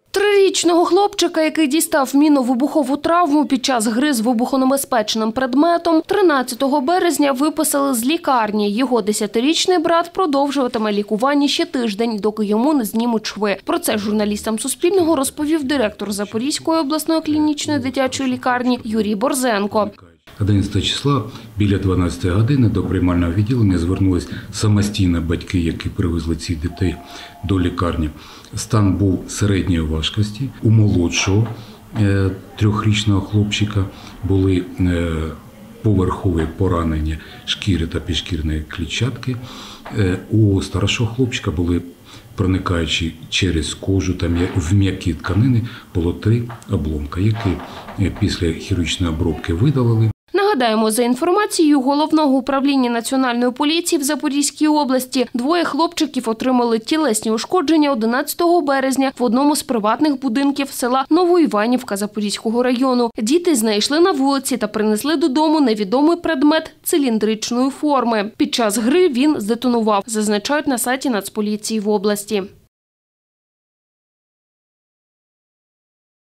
Трирічного хлопчика, який дістав мінно-вибухову травму під час гри з вибухонебезпечним предметом, 13 березня виписали з лікарні. Його 10-річний брат продовжуватиме лікування ще тиждень, доки йому не знімуть шви. Про це журналістам Суспільного розповів директор Запорізької обласної клінічної дитячої лікарні Юрій Борзенко. 11 числа біля 12 години до приймального відділення звернулись самостійно батьки, які привезли цих дітей до лікарні. Стан був середньої важкості. У молодшого 3-річного хлопчика були поверхові поранення шкіри та підшкірної клітчатки. У старшого хлопчика були, проникаючи через кожу та в м'які тканини, було 3 обломки, які після хірургічної обробки видалили. Нагадаємо, за інформацією Головного управління Національної поліції в Запорізькій області, 2 хлопчиків отримали тілесні ушкодження 11 березня в одному з приватних будинків села Новоіванівка Запорізького району. Діти знайшли на вулиці та принесли додому невідомий предмет циліндричної форми. Під час гри він здетонував, зазначають на сайті Нацполіції в області.